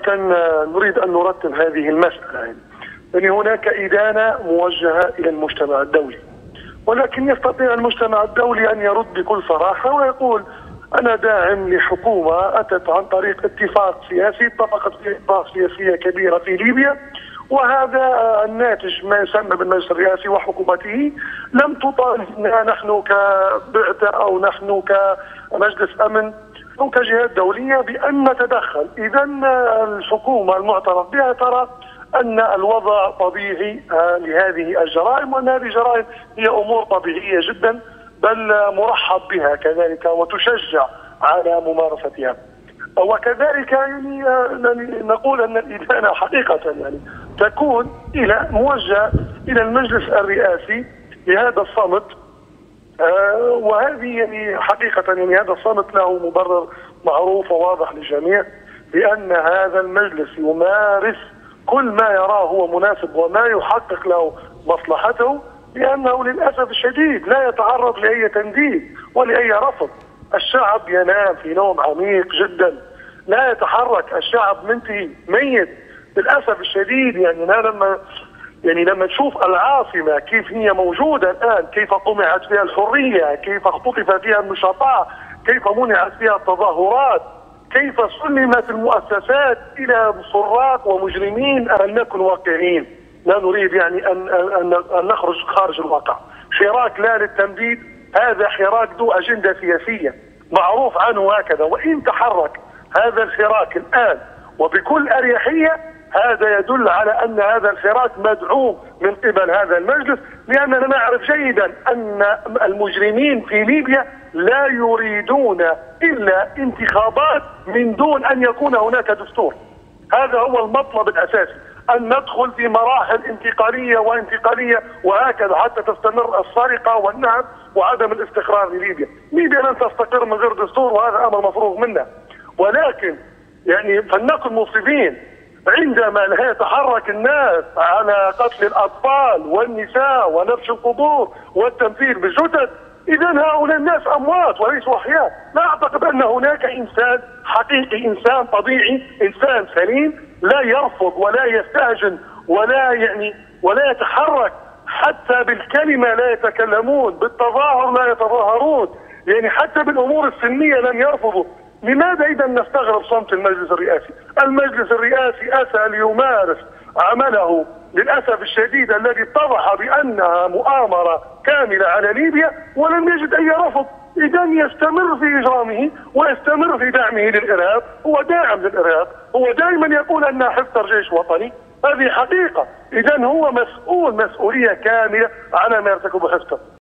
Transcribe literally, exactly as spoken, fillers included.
حقيقة نريد أن نرتب هذه المسألة. يعني يعني هناك إدانة موجهة إلى المجتمع الدولي، ولكن يستطيع المجتمع الدولي أن يرد بكل صراحة ويقول أنا داعم لحكومة أتت عن طريق اتفاق سياسي، اتفقت في اتفاق سياسية كبيرة في ليبيا، وهذا الناتج ما يسمى بالمجلس الرئاسي وحكومته لم تطالبنا نحن كبعثة أو نحن كمجلس أمن أو كجهات دولية بأن نتدخل. إذا الحكومة المعترف بها ترى أن الوضع طبيعي لهذه الجرائم، وأن هذه الجرائم هي أمور طبيعية جدا بل مرحب بها كذلك وتشجع على ممارستها. وكذلك يعني نقول أن الإدانة حقيقة يعني تكون إلى موجهة إلى المجلس الرئاسي لهذا الصمت، وهذه يعني حقيقة يعني هذا الصمت له مبرر معروف وواضح للجميع بأن هذا المجلس يمارس كل ما يراه هو مناسب وما يحقق له مصلحته، لأنه للأسف الشديد لا يتعرض لأي تنديد ولأي رفض. الشعب ينام في نوم عميق جدا، لا يتحرك، الشعب منتهي ميت للأسف الشديد. يعني لما يعني لما تشوف العاصمة كيف هي موجودة الآن، كيف قمعت فيها الحرية، كيف اختطف فيها النشطاء، كيف منعت فيها التظاهرات، كيف سلمت المؤسسات إلى سراق ومجرمين، أن نكن واقعيين، لا نريد يعني أن, أن, أن نخرج خارج الواقع. حراك لا للتمديد، هذا حراك ذو أجندة سياسية معروف عنه هكذا، وإن تحرك هذا الحراك الآن وبكل أريحية هذا يدل على أن هذا الحراك مدعوم من قبل هذا المجلس، لأننا نعرف جيدا أن المجرمين في ليبيا لا يريدون إلا انتخابات من دون أن يكون هناك دستور. هذا هو المطلب الأساسي، أن ندخل في مراحل انتقالية وانتقالية وهكذا حتى تستمر السرقة والنهب وعدم الاستقرار لليبيا. ليبيا لن تستقر من غير دستور، وهذا أمر مفروغ منه. ولكن يعني فلنكن منصفين، عندما لا يتحرك الناس على قتل الأطفال والنساء ونبش القبور والتمثيل بالجثث، إذا هؤلاء الناس أموات وليسوا أحياء. لا أعتقد أن هناك إنسان حقيقي، إنسان طبيعي، إنسان سليم لا يرفض ولا يستهجن ولا يعني ولا يتحرك، حتى بالكلمة لا يتكلمون، بالتظاهر لا يتظاهرون، يعني حتى بالأمور السلمية لم يرفضوا. لماذا إذا نستغرب صمت المجلس الرئاسي؟ المجلس الرئاسي أتى ليمارس عمله للأسف الشديد الذي اتضح بأنها مؤامرة كاملة على ليبيا ولم يجد أي رفض. إذا يستمر في إجرامه ويستمر في دعمه للإرهاب، هو داعم للإرهاب، هو دائما يقول أنها حفتر جيش وطني، هذه حقيقة. إذا هو مسؤول مسؤولية كاملة على ما يرتكبه حفتر.